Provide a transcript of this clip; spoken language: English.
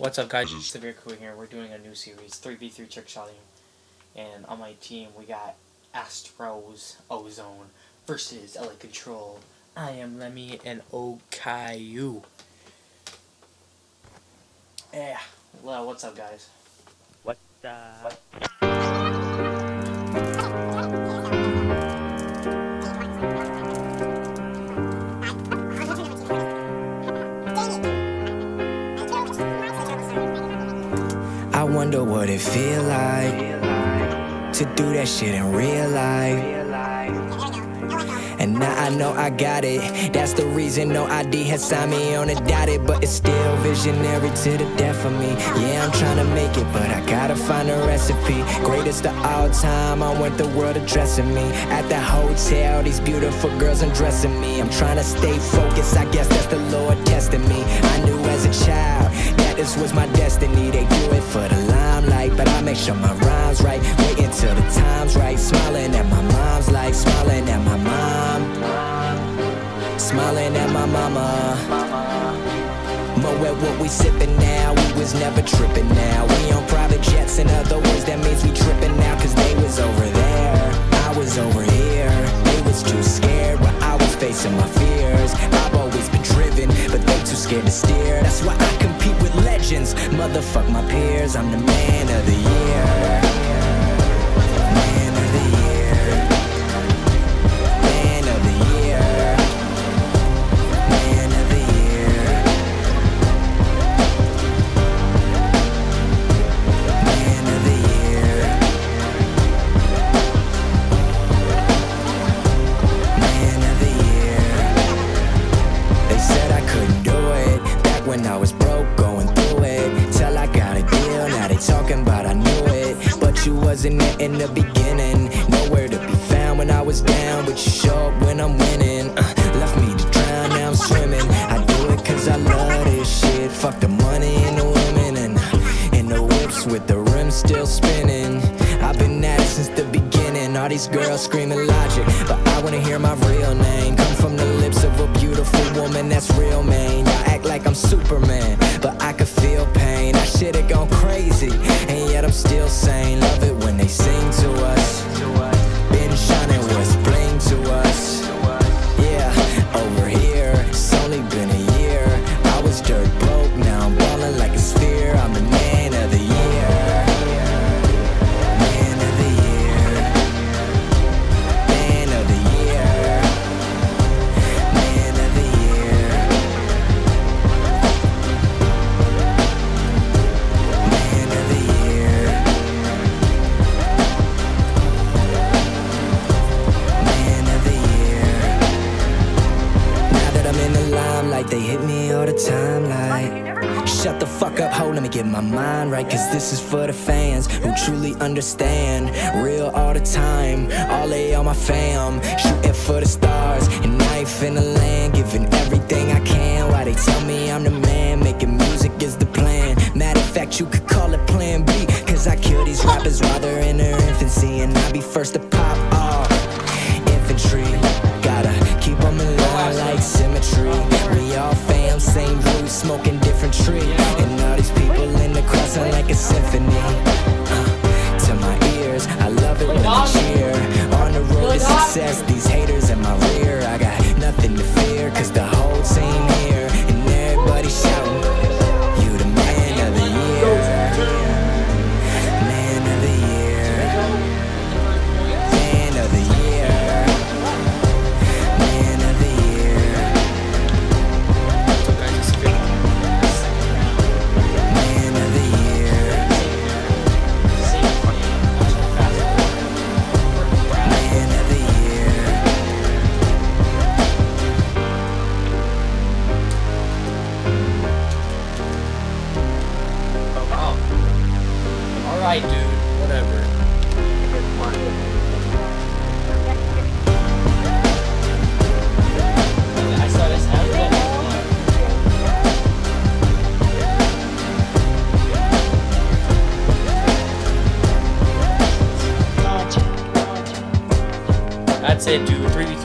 What's up, guys? Severe Crew here. We're doing a new series, 3v3 trick shotting. And on my team, we got Astros Ozone versus LA Control. I am Lemmy and Okayu. Yeah. Well, what's up, guys? What's up? I wonder what it feel like to do that shit in real life. And now I know I got it. That's the reason no ID has signed me on a dotted. But it's still visionary to the death of me. Yeah, I'm trying to make it, but I gotta find a recipe. Greatest of all time, I want the world addressing me. At the hotel, these beautiful girls undressing me. I'm trying to stay focused, I guess that's the Lord testing me. I knew as a child that this was my destiny. They do it for the limelight, but I make sure my rhyme's right. Waiting till the time's right. Smiling at my mom's like smiling at my mom. Smiling at my mama. Mo at what we sippin' now, we was never trippin' now. We on private jets, in other words, that means we trippin' now. Cause they was over there, I was over here. They was too scared while I was facing my fears. I've always been driven, but they too scared to steer. That's why I compete with legends, motherfuck my peers. I'm the man of the year. Man of the year. Man of the year. Man of the year. Man of the year. Man of the year. They said I couldn't do it back when I was broke, going through it. Till I got a deal, now they talking about I knew it. But you wasn't there in the beginning. Nowhere to be found when I was down, but you show up when I'm winning. Left me to drown, now I'm swimming. I do it cause I love this shit. Fuck the money and the women and the whips with the rims still spinning. I've been at it since the beginning. All these girls screaming logic, but I wanna hear my real name come from the lips of a beautiful woman that's real, man. Y'all act like I'm Superman, but I could feel pain. I should've gone crazy, and yet I'm still sane. Love it when they sing to us. Been shining what's bling to us. Yeah, over here, it's only been a year. I was dirt broke, now I'm ballin' like a sphere. I'm the man of the year. Man of the year. Man of the year. Man of the year. Man of the year. Man of the year. Now that I'm in the limelight, they hit me all the time like, shut the fuck up, ho, let me get my mind right. Cause this is for the fans who truly understand. Real all the time, all A on my fam. Shooting for the stars, and I ain't finna land. Giving everything I can while they tell me I'm the man. Making music is the plan. Matter of fact, you could call it plan B. Cause I kill these rappers while they're in their infancy. And I be first to pop off. Infantry, gotta keep them in line like symmetry. We all fam, same root, smoking different tree. And all these people in the crowd sound like a symphony. To my ears, I love it when they cheer. On the road to success, these haters in my rear. I got nothing to fear, cause the whole team here. And everybody shouting, you the man of the year. Man of the year. Man of the year. Man of the year. Man of the year. Man of the year. Alright, dude. Whatever. I saw this happen. That's it, dude. 3v3